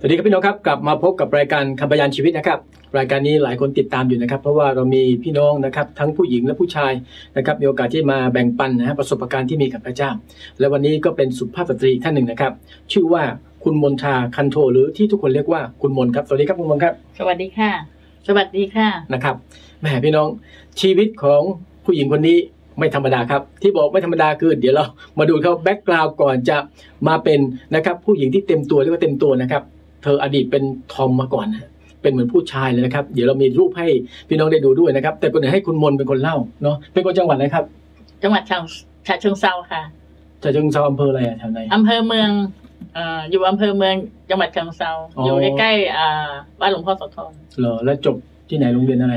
สวัสดีครับพี่น้องครับกลับมาพบกับรายการคำพยานชีวิตนะครับรายการนี้หลายคนติดตามอยู่นะครับเพราะว่าเรามีพี่น้องนะครับทั้งผู้หญิงและผู้ชายนะครับมีโอกาสที่มาแบ่งปันประสบการณ์ที่มีกับพระเจ้าและวันนี้ก็เป็นสุภาพสตรีท่านหนึ่งนะครับชื่อว่าคุณมนทาคันโทหรือที่ทุกคนเรียกว่าคุณมนครับสวัสดีครับคุณมนครับสวัสดีค่ะสวัสดีค่ะนะครับแหมพี่น้องชีวิตของผู้หญิงคนนี้ไม่ธรรมดาครับที่บอกไม่ธรรมดาคือเดี๋ยวเรามาดูเขาแบ็กกราวด์ก่อนจะมาเป็นนะครับผู้หญิงที่เต็มตัวเรียกว่าเต็มตัวนะครับเธออดีตเป็นทอมมาก่อนเป็นเหมือนผู้ชายเลยนะครับเดี๋ยวเรามีรูปให้พี่น้องได้ดูด้วยนะครับแต่ก่อนอื่นให้คุณมนเป็นคนเล่าเนาะเป็นคนจังหวัดอะไรครับจังหวัดฉะเชิงเทราค่ะฉะเชิงเทราอำเภออะไรแถวไหนอำเภอเมืองอยู่อำเภอเมืองจังหวัดฉะเชิงเทราอยู่ใกล้ๆบ้านหลวงพ่อโสธรเหรอแล้วจบที่ไหนโรงเรียนอะไร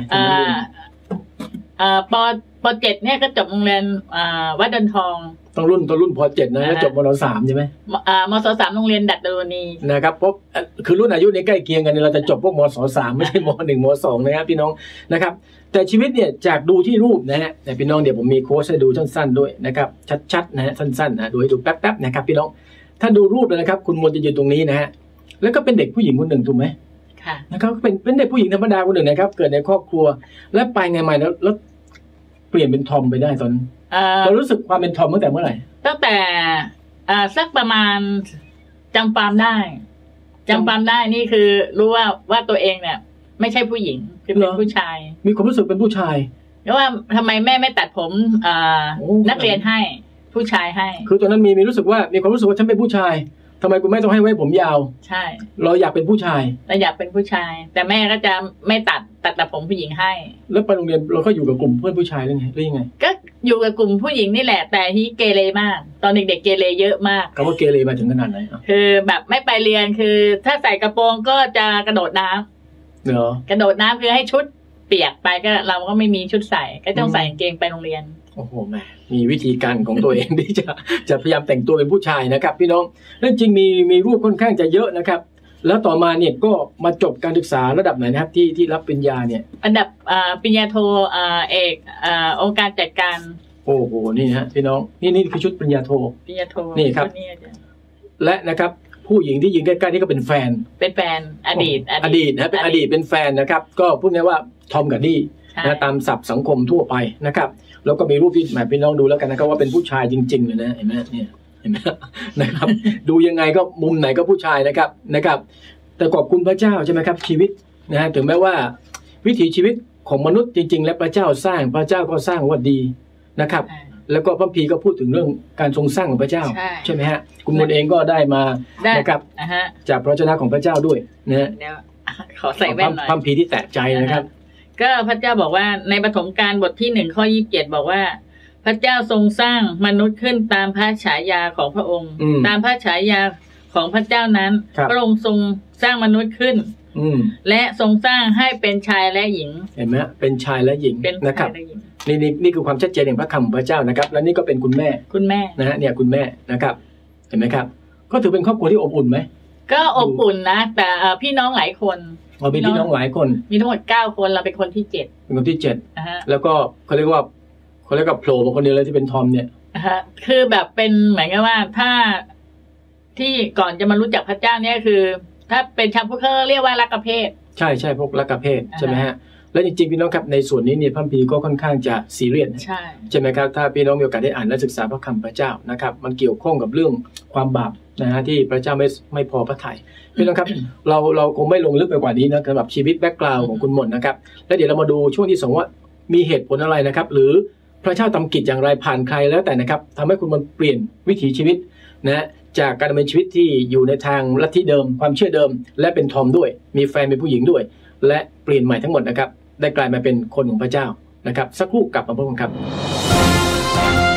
ป.7 เนี่ยก็จบโรงเรียนวัดดอนทองต้องรุ่นป.7 นะแล้วจบม.3 ใช่ไหมม.3 โรงเรียนดัดดลนีนะครับเพราะคือรุ่นอายุในใกล้เคียงกันเราจะจบพวกม.3 ไม่ใช่ม.1 ม.2 นะครับพี่น้องนะครับแต่ชีวิตเนี่ยจากดูที่รูปนะฮะแต่พี่น้องเดี๋ยวผมมีโค้ชให้ดูสั้นๆด้วยนะครับชัดๆนะฮะสั้นๆนะดูให้ดูแป๊บๆนะครับพี่น้องถ้าดูรูปเลยนะครับคุณมนจะยืนตรงนี้นะฮะแล้วก็เป็นเด็กผู้หญิงคนหนึ่งถูกไหมค่ะนะครับเป็นเด็กผู้หญิงธรรมดาคนหนึ่งนะครับเกิดในครอบครัวและไปไงมาแล้วเปลี่ยนเป็นทอมไปได้ตอนเรารู้สึกความเป็นทอมตั้งแต่เมื่อไหร่ตั้งแต่สักประมาณจำความได้นี่คือรู้ว่าตัวเองเนี่ยไม่ใช่ผู้หญิงคือเป็นผู้ชายมีความรู้สึกเป็นผู้ชายแล้วว่าทำไมแม่ไม่ตัดผมนักเรียนให้ผู้ชายให้คือตอนนั้นมีรู้สึกว่ามีความรู้สึกว่าฉันเป็นผู้ชายทำไมกูไม่ต้องให้ไว้ผมยาวใช่เราอยากเป็นผู้ชายเราอยากเป็นผู้ชายแต่แม่ก็จะไม่ตัดผมผู้หญิงให้แล้วไปโรงเรียนเราก็อยู่กับกลุ่มเพื่อนผู้ชายหรือยังไงก็อยู่กับกลุ่มผู้หญิงนี่แหละแต่ที่เกเรมากตอนเด็กๆเกเรเยอะมากคำว่าเกเรมาถึงขนาดไหนคือแบบไม่ไปเรียนคือถ้าใส่กระโปรงก็จะกระโดดน้ำเหรอกระโดดน้ำคือให้ชุดเปียกไปก็เราก็ไม่มีชุดใส่ก็ต้องใส่กางเกงไปโรงเรียนโอ้โหแม่มีวิธีการของตัวเองที่จะพยายามแต่งตัวเป็นผู้ชายนะครับพี่น้องและจริงมีรูปค่อนข้างจะเยอะนะครับแล้วต่อมาเนี่ยก็มาจบการศึกษาระดับไหนนะครับที่รับปริญญาเนี่ยอันดับปริญญาโทเอกองค์การจัดการโอ้โหนี่ฮะพี่น้องนี่คือชุดปริญญาโทนี่ครับและนะครับผู้หญิงที่ยืนใกล้ๆนี่ก็เป็นแฟนอดีตนะเป็นอดีตเป็นแฟนนะครับก็พูดง่ายว่าทอมกับดี้นะตามศัพท์สังคมทั่วไปนะครับแล้วก็มีรูปที่แหมพี่น้องดูแล้วกันนะครับว่าเป็นผู้ชายจริงๆเลยนะเห็นไหมเนี่ยเห็นไหมนะครับดูยังไงก็มุมไหนก็ผู้ชายนะครับแต่ขอบคุณพระเจ้าใช่ไหมครับชีวิตนะฮะถึงแม้ว่าวิถีชีวิตของมนุษย์จริงๆและพระเจ้าสร้างพระเจ้าก็สร้างว่าดีนะครับแล้วก็พระพีก็พูดถึงเรื่องการทรงสร้างของพระเจ้าใช่ไหมฮะคุณมนเองก็ได้มานะครับจากพระวจนะของพระเจ้าด้วยนะฮะขอใส่แว่นหน่อยพระพีที่แตะใจนะครับก็พระเจ้าบอกว่าในปฐมกาลบทที่1 ข้อ 27บอกว่าพระเจ้าทรงสร้างมนุษย์ขึ้นตามพระฉายาของพระองค์ตามพระฉายาของพระเจ้านั้นพระองค์ทรงสร้างมนุษย์ขึ้นและทรงสร้างให้เป็นชายและหญิงเห็นไหมเป็นชายและหญิงนะครับนี่คือความชัดเจนแห่งพระคำของพระเจ้านะครับและนี่ก็เป็นคุณแม่นะฮะเนี่ยคุณแม่นะครับเห็นไหมครับก็ถือเป็นครอบครัวที่อบอุ่นไหมก็อบอุ่นนะแต่พี่น้องหลายคนมีพี่น้องหลายคนมีทั้งหมด9 คนเราเป็นคนที่7 เป็นคนที่7แล้วก็เขาเรียกว่าโผล่มาคนเดียวเลยที่เป็นทอมเนี่ยคือแบบเป็นเหมือนกับว่าถ้าที่ก่อนจะมารู้จักพระเจ้าเนี่ยคือถ้าเป็นชาวพุทธเขาเรียกว่ารักเพศใช่พวกรักเพศใช่ไหมฮะและจริงๆพี่น้องครับในส่วนนี้เนี่ยพระคัมภีร์ก็ค่อนข้างจะซีเรียสใช่ไหมครับถ้าพี่น้องมีโอกาสได้อ่านและศึกษาพระคำพระเจ้านะครับมันเกี่ยวข้องกับเรื่องความบาปนะฮะที่พระเจ้าไม่พอพระทัยพี่น้องครับเราคงไม่ลงลึกไปกว่านี้นะสำหรับชีวิตแบ็กกราวด์ของคุณมนนะครับแล้วเดี๋ยวเรามาดูช่วงที่2ว่ามีเหตุผลอะไรนะครับหรือพระเจ้าทำกิจอย่างไรผ่านใครแล้วแต่นะครับทำให้คุณมนเปลี่ยนวิถีชีวิตนะจากการดำเนินชีวิตที่อยู่ในทางลัทธิเดิมความเชื่อเดิมและเป็นทอมด้วยมีแฟนเป็นผู้หญิงด้วยและเปลี่ยนใหม่ทั้งหมดนะครับได้กลายมาเป็นคนของพระเจ้านะครับสักครู่กลับมาพบกันครับ